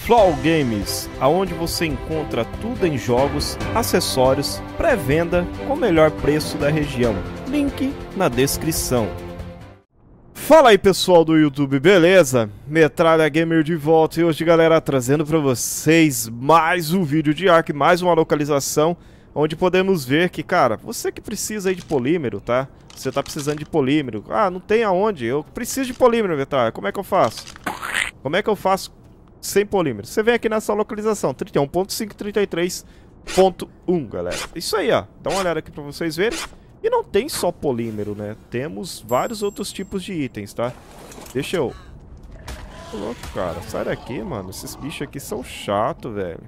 Flow Games, aonde você encontra tudo em jogos, acessórios, pré-venda com o melhor preço da região. Link na descrição. Fala aí pessoal do YouTube, beleza? Metralha Gamer de volta e hoje, galera, trazendo pra vocês mais um vídeo de Ark, mais uma localização onde podemos ver que, cara, você que precisa aí de polímero, tá? Você tá precisando de polímero. Ah, não tem aonde, eu preciso de polímero, Metralha, como é que eu faço? Como é que eu faço sem polímero? Você vem aqui nessa localização, 31.533.1, galera. Isso aí, ó, dá uma olhada aqui pra vocês verem. E não tem só polímero, né? Temos vários outros tipos de itens, tá? Deixa eu... Tô louco, cara. Sai daqui, mano. Esses bichos aqui são chatos, velho.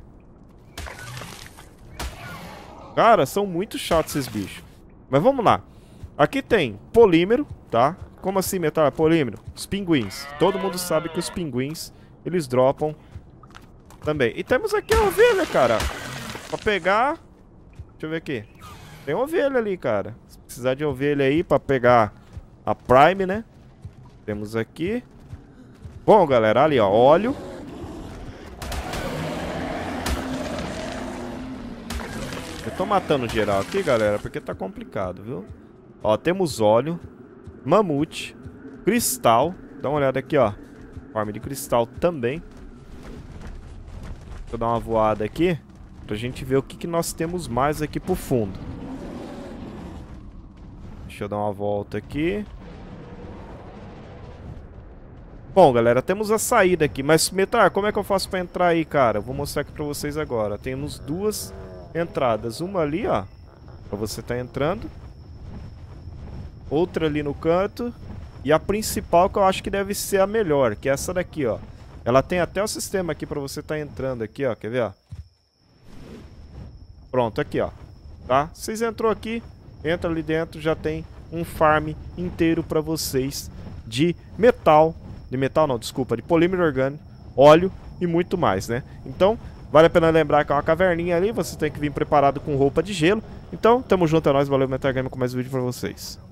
Cara, são muito chatos esses bichos. Mas vamos lá. Aqui tem polímero, tá? Como assim, metal? Polímero? Os pinguins. Todo mundo sabe que os pinguins, eles dropam também. E temos aqui a ovelha, cara. Pra pegar... Deixa eu ver aqui. Tem ovelha ali, cara. Se precisar de ovelha aí pra pegar a Prime, né? Temos aqui. Bom, galera, ali, ó, óleo. Eu tô matando geral aqui, galera, porque tá complicado, viu? Ó, temos óleo, mamute, cristal. Dá uma olhada aqui, ó. Farm de cristal também. Deixa eu dar uma voada aqui pra gente ver o que nós temos mais aqui pro fundo. Deixa eu dar uma volta aqui. Bom, galera, temos a saída aqui. Mas, Metar, como é que eu faço pra entrar aí, cara? Eu vou mostrar aqui pra vocês agora. Temos duas entradas. Uma ali, ó, pra você tá entrando. Outra ali no canto. E a principal, que eu acho que deve ser a melhor, que é essa daqui, ó. Ela tem até o sistema aqui pra você tá entrando aqui, ó. Quer ver, ó? Pronto, aqui, ó. Tá? Vocês entrou aqui, entra ali dentro, já tem um farm inteiro pra vocês de metal. De metal não, desculpa, de polímero orgânico, óleo e muito mais, né? Então, vale a pena lembrar que é uma caverninha ali, você tem que vir preparado com roupa de gelo. Então, tamo junto, é nóis, valeu, Metal Game, com mais um vídeo pra vocês.